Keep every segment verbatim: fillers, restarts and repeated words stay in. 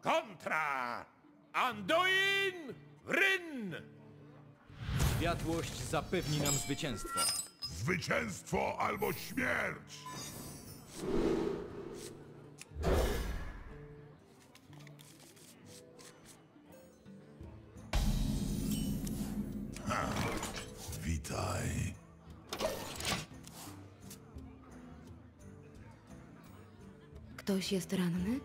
Kontra! Anduin Wrynn! Światłość zapewni nam zwycięstwo. Zwycięstwo albo śmierć! Ha, witaj. Ktoś jest ranny?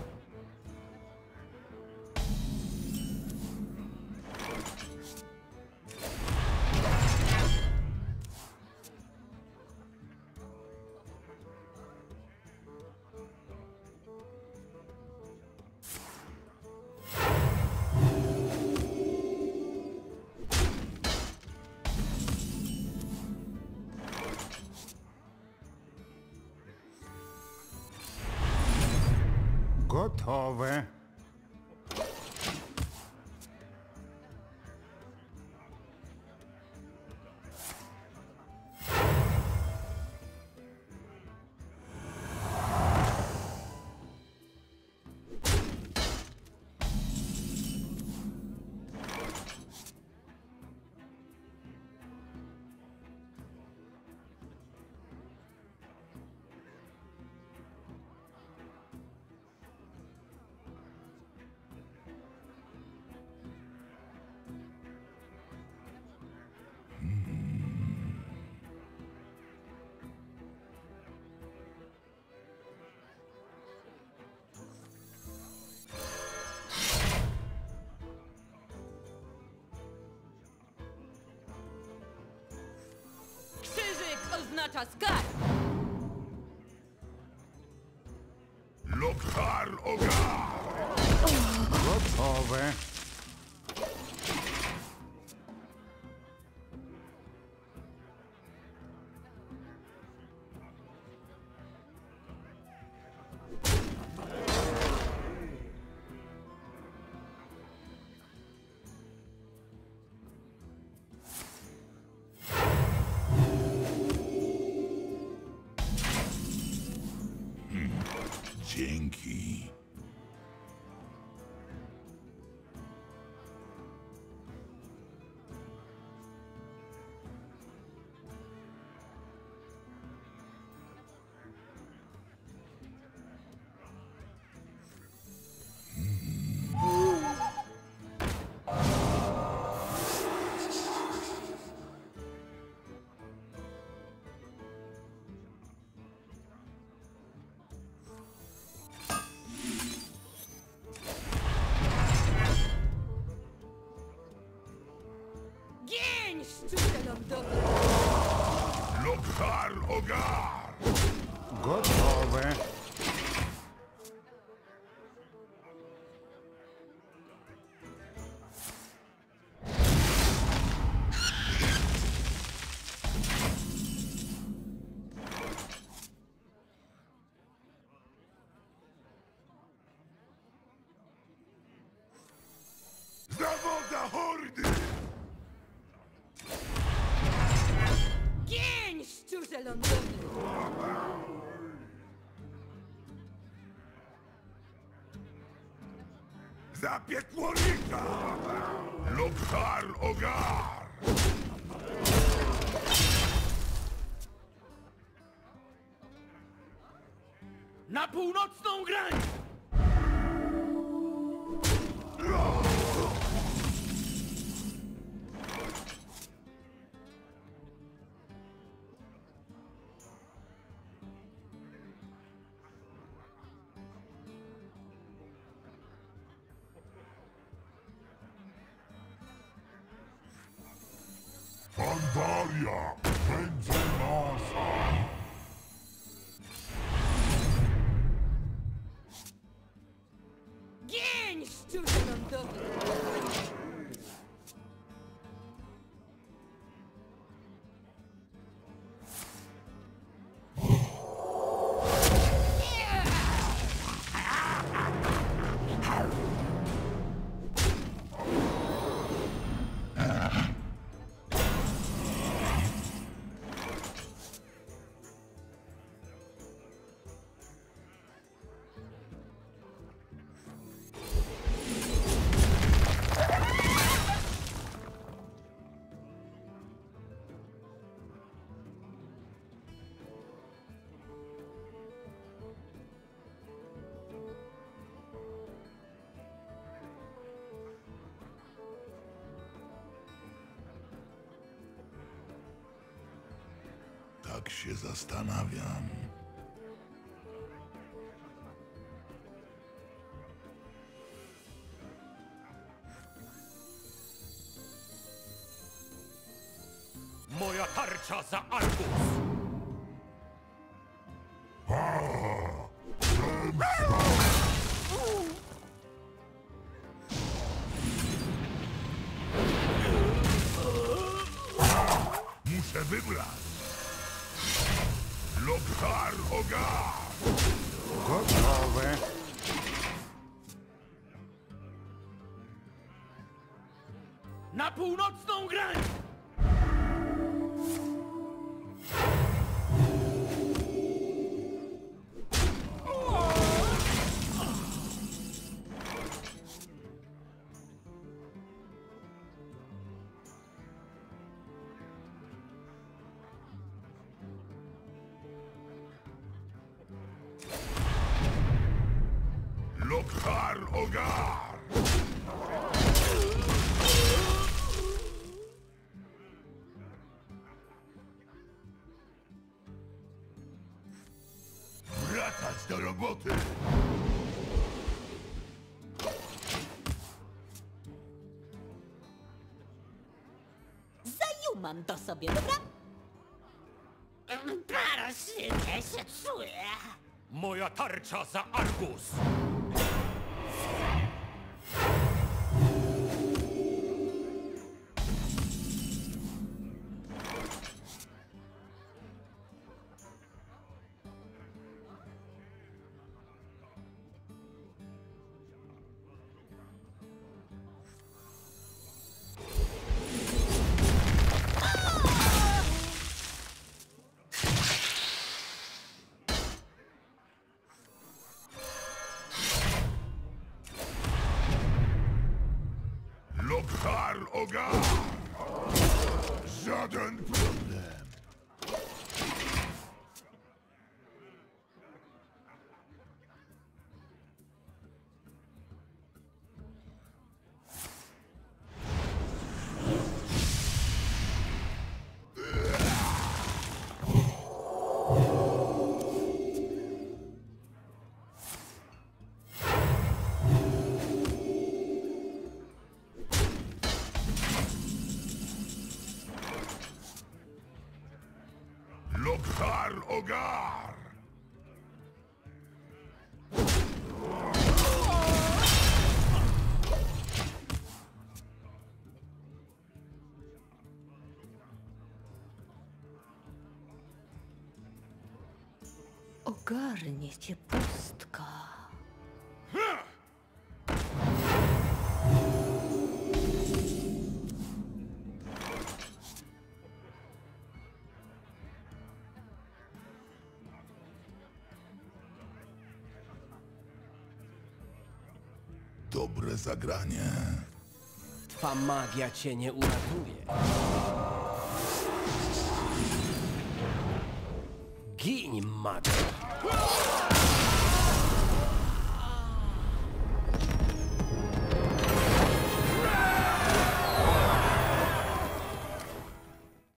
Gotowe. Krzyżyk oznacza skarb! Lokar Ogar! Gotowe. Dzięki. Gień, szczurze lądowe! Lokar Ogar! Gotowe. Zawoda hordy! Gień, szczurze lądowe! Za piekłonika! Lokar Ogar! Na północną grań! Pandaria będzie nasza! Gień, szczurze lądowe! Tak się zastanawiam. Moja tarcza za Argus! Muszę wybrać. Lokhar Ogar! Gotowe. Na północną grań! Lokhar Ogar! Wracać do roboty! Zajumam to sobie, dobra? Paraszycie się czuję. Moja tarcza za Argus! Lokhar Ogar! Żaden problem. Lokhar Ogar! Ogarnie cię pustka. Dobre zagranie. Twa magia cię nie uratuje. Gin, magia!